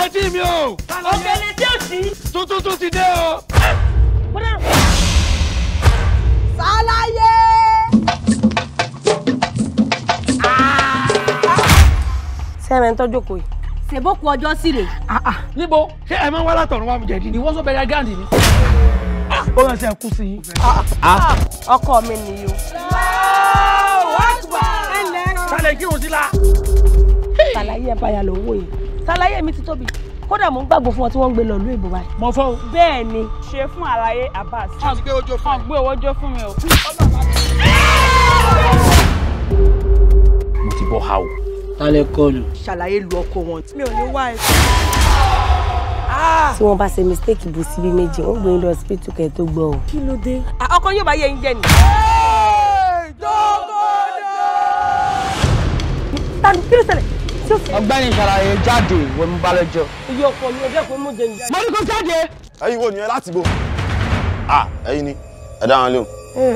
létí mi o. Òkèlè tí ò sí. Tuntun ti dé o. Sàlàyé. Sẹ́rẹ̀ ń tọ́jú kò yìí. Ṣèbókù ọjọ́ sí rè. Níbo? Ṣé ẹ máa ń wá látọ̀run wá mi jẹ̀dí ni? Ìwọ sọ bẹ̀rẹ̀ gáàdì ni. Ó yàn sí ẹkú sí. Ọkọ mi nìyí o. Sálẹ̀ kírun sí la. Sàlàyé ẹ̀ báyà ló ń wò yìí. Sàlàyé mi ti tóbi. Kódà mo ń gbàgbọ́ fún ọ tí wọ́n ń gbé lọ ìlú Èbó báyìí. Mo fọ́ o. Bẹ́ẹ̀ ni. Ṣe fún àlàyé Abbas. Wọ́n ti gbé ojó fún Gbé owó jó fún mi o. Mo ti bọ́ ha o. Tálẹ̀ kọlù. Sàlàyé lu ọkọ wọn. Mi ò ní wá ẹ. Tí wọ́n bá ṣe mistake bù síbí méjì, wọ́n gbé lọ hospital kẹ́ tó gbọ́ o. Kí ló dé? Ọkọ yóò bá yẹ ń jẹ ni. Tani kí ló ṣẹlẹ̀? Ọ̀gbẹ́ni Sàlàyé jáde wọ́n mú balẹ̀ jọ. Iye ọkọ ni ọjọ́ ìpín mú jẹ ni. Mo ní kó jáde. Ẹ̀yin wo nìyẹn láti bo? Ẹ̀yin ni. Ẹ dá wọn lóhùn.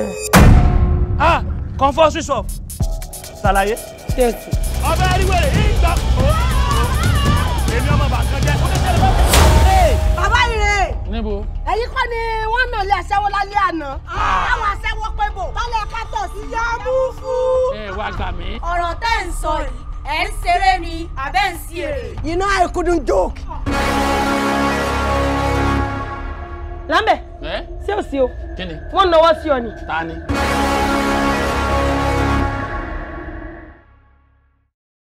Comfort switch off. Sàlàyé. Ṣéèkì. Ọbẹ̀ ẹ̀ríwèrè ìgbà. Èmi ọmọ bàkan jẹ́. Bàbá ire. Níbo? Ẹ̀yin kọ́ ni wọ́n nà lé aṣẹ́wó lálẹ́ àná. Àwọn aṣẹ́wó pé bò. Tọ́lẹ̀ kátọ̀ sí yá Mufu. Wá gbà mí. Ọ̀rọ̀ tẹ́ ń sọ yìí, ẹ̀ ń ṣeré ni àbẹ́ ń sí èrè. You know I couldn't joke. Lámbẹ̀. Ṣé o sí o? Kí ni? Wọ́n náwó sí ọ ni. Ta ni?